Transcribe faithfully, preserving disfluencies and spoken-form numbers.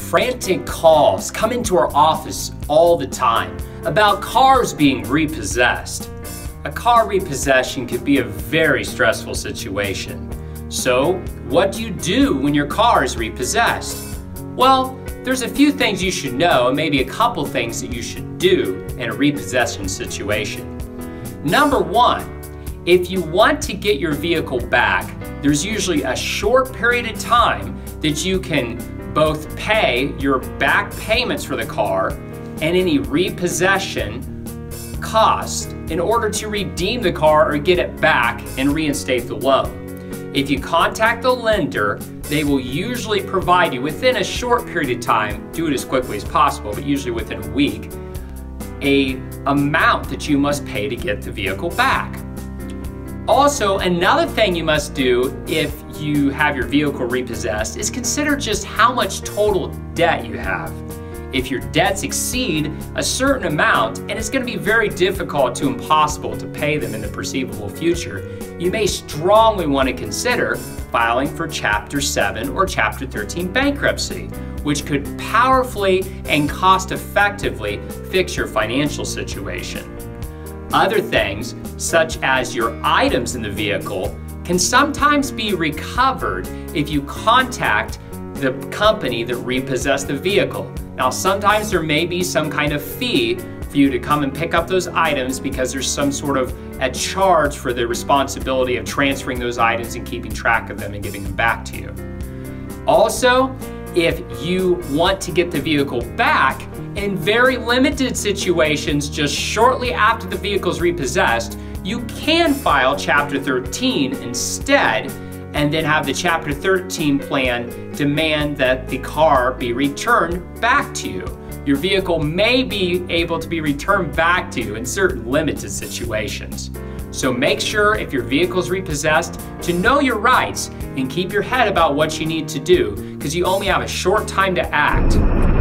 Frantic calls come into our office all the time about cars being repossessed. A car repossession could be a very stressful situation. So, what do you do when your car is repossessed? Well, there's a few things you should know and maybe a couple things that you should do in a repossession situation. Number one, if you want to get your vehicle back, there's usually a short period of time that you can both pay your back payments for the car and any repossession cost in order to redeem the car or get it back and reinstate the loan. If you contact the lender, they will usually provide you within a short period of time, do it as quickly as possible, but usually within a week, a amount that you must pay to get the vehicle back. Also, another thing you must do if you have your vehicle repossessed is consider just how much total debt you have. If your debts exceed a certain amount, and it's going to be very difficult to impossible to pay them in the foreseeable future, you may strongly want to consider filing for Chapter seven or Chapter thirteen bankruptcy, which could powerfully and cost-effectively fix your financial situation. Other things, such as your items in the vehicle, can sometimes be recovered if you contact the company that repossessed the vehicle. Now, sometimes there may be some kind of fee for you to come and pick up those items because there's some sort of a charge for the responsibility of transferring those items and keeping track of them and giving them back to you. Also, if you want to get the vehicle back, in very limited situations, just shortly after the vehicle is repossessed, you can file Chapter thirteen instead, and then have the Chapter thirteen plan demand that the car be returned back to you. Your vehicle may be able to be returned back to you in certain limited situations. So make sure, if your vehicle is repossessed, to know your rights and keep your head about what you need to do, because you only have a short time to act.